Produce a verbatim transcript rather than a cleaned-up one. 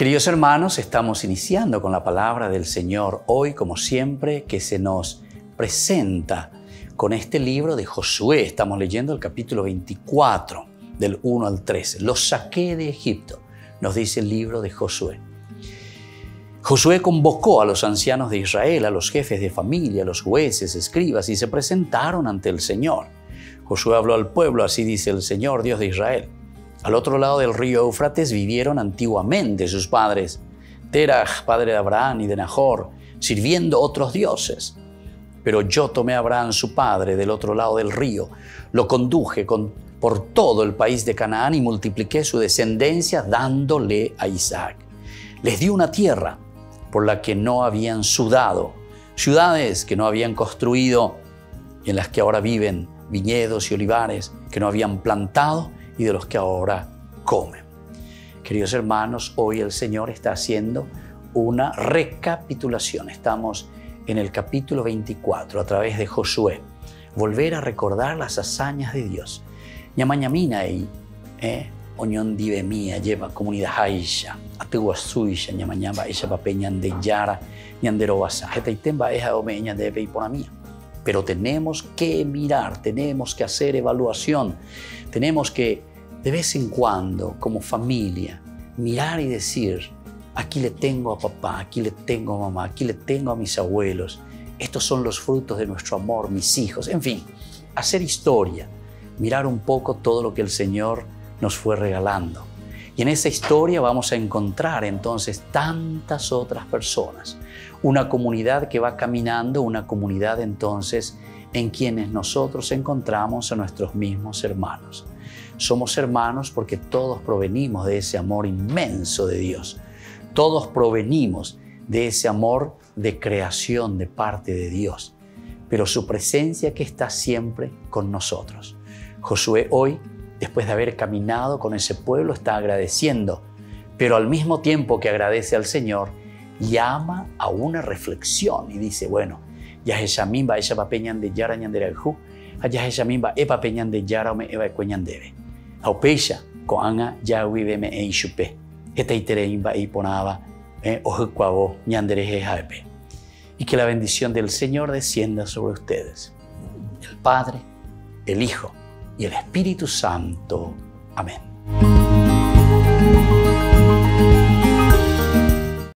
Queridos hermanos, estamos iniciando con la palabra del Señor hoy, como siempre, que se nos presenta con este libro de Josué. Estamos leyendo el capítulo veinticuatro, del uno al trece. Los saqué de Egipto, nos dice el libro de Josué. Josué convocó a los ancianos de Israel, a los jefes de familia, a los jueces, escribas, y se presentaron ante el Señor. Josué habló al pueblo, así dice el Señor, Dios de Israel. Al otro lado del río Éufrates vivieron antiguamente sus padres, Terach, padre de Abraham y de Nahor, sirviendo otros dioses. Pero yo tomé a Abraham, su padre, del otro lado del río, lo conduje con, por todo el país de Canaán y multipliqué su descendencia dándole a Isaac. Les di una tierra por la que no habían sudado, ciudades que no habían construido y en las que ahora viven viñedos y olivares que no habían plantado y de los que ahora comen. Queridos hermanos, hoy el Señor está haciendo una recapitulación. Estamos en el capítulo veinticuatro a través de Josué. Volver a recordar las hazañas de Dios. Ñamañamina y eh, oñón dive mía lleva comunidad haisha, ategua suisha, ñamañamba ella papeñan de yara, ñandero basa, jetaitemba eja omeña debe y por mía. Pero tenemos que mirar, tenemos que hacer evaluación, tenemos que de vez en cuando, como familia, mirar y decir, aquí le tengo a papá, aquí le tengo a mamá, aquí le tengo a mis abuelos, estos son los frutos de nuestro amor, mis hijos, en fin, hacer historia, mirar un poco todo lo que el Señor nos fue regalando. Y en esa historia vamos a encontrar entonces tantas otras personas, una comunidad que va caminando, una comunidad entonces en quienes nosotros encontramos a nuestros mismos hermanos. Somos hermanos porque todos provenimos de ese amor inmenso de Dios. Todos provenimos de ese amor de creación de parte de Dios, pero su presencia que está siempre con nosotros. Josué hoy, después de haber caminado con ese pueblo, está agradeciendo, pero al mismo tiempo que agradece al Señor, llama a una reflexión y dice, bueno, ya ella misma, ella papeñan de yara ñanderaju, allá ella misma, epa peñan de yara me eva cueñandebe. Aupecha, coanga ya viveme e ishupe, esta itereimba y ponaba, ojucuavo ñandereje jaepe. Y que la bendición del Señor descienda sobre ustedes, el Padre, el Hijo y el Espíritu Santo. Amén.